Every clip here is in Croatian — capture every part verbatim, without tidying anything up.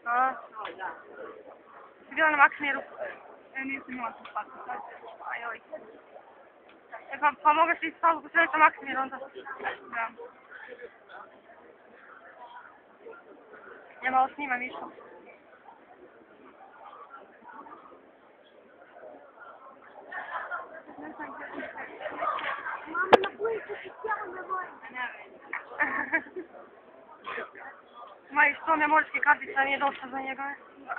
A? Si bila na Maksimiru? E, nisam imala sam spati sad. Ajoj. E pa, pa mogaš ti staviti po sve sa Maksimiru onda? Da. Ja malo snimam išlo. Mama, na koji se ti htjela da vojim? Ma i što memorski kartica nije dosta za njega.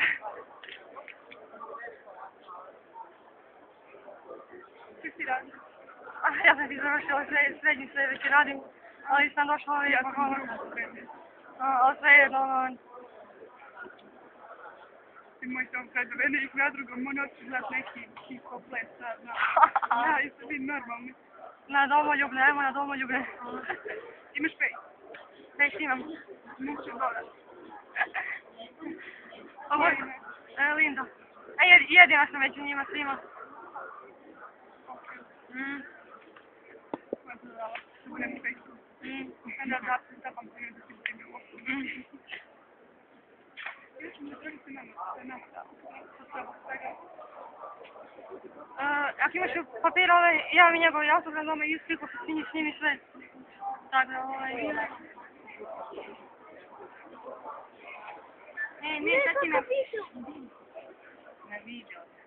Što ti radiš? A ja sam ti završila srednji, sve već radim, ali sam došla i Ja pa sam hvala. drugu srednje. Ali sve jedno, Ti moj sam kad dovede ih na drugom, on hoće gledat neki hip-hop ples, sad, znaš. Ja, i sad vidim normalni. na domoljubne, ajmo na domoljubne. Imaš pej? Već imam. Muče dodat. Ovo je e, Linda. E, jed, jedina sam među njima svima. Mm. Koja se dala? Što budem pej. Mm. Onda da se zapam se da ti primilo. Mm. Ja ću mi trebati nama, sve nama da. Sa sobom svega. Uh, ako imaš papir, ovaj, ja mi njegov autogram doma i sliku se snimi, snimi sve. Tako da, ovaj... E, mi sad ti me... Na video.